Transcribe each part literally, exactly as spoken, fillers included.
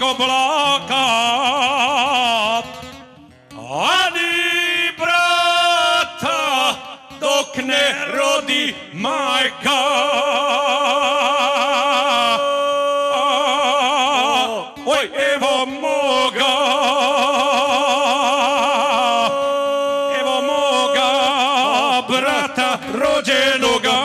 oblaka, ani brata dok ne rodi majka. Oj, evo moga, evo moga brata rođenoga.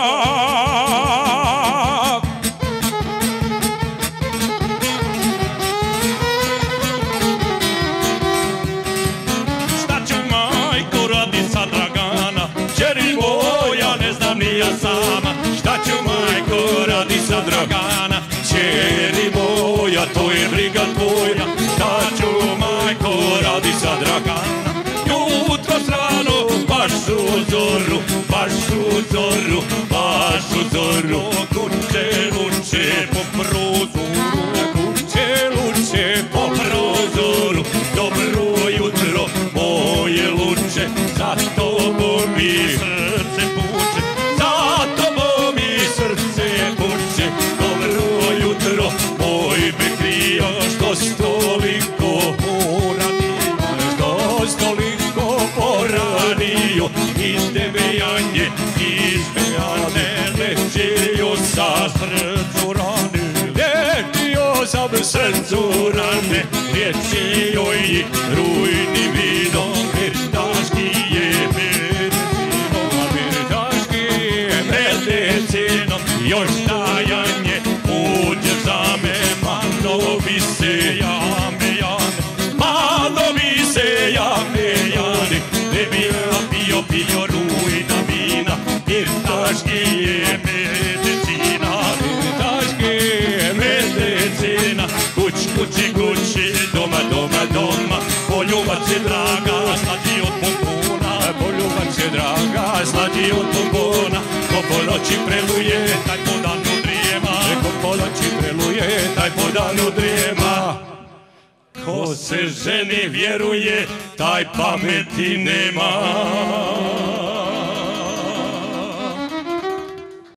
Šta ću majko radi sa Dragana, čeri moja ne znam ni ja sama. Šta ću majko radi sa Dragana, čeri moja to je briga tvoja. Šta ću majko radi sa Dragana, jutro strano baš u zoru, baš u zoru, baš u zoru. Kuće luče po prozoru, kuće luče po prozoru. Dobro jutro moje luče, za tobom mi srce puče, za tobom mi srce puče. Dobro jutro moj bekrija, što s toliko poranio, što s toliko poranio. Iz devejanje, iz bejane, lečio sa srcu rane, lečio sam srcu rane, liječio i rujni vino, virtaški je medicino, virtaški je medicino. Još stajanje uđe za me, malo mi se jame, jame, malo mi se jame, jame. Ne bi ja pio, pio rujna vina, virtaški je medicina, virtaški je medicina. Kuć, kući, kući, doma, doma, doma, poljubac je draga, slađi od pompona, poljubac je draga, slađi od pompona. Ko po noći preluje, taj po danu drijema, ko po noći preluje, taj po danu drijema. Ko se ženi vjeruje, taj pameti nema.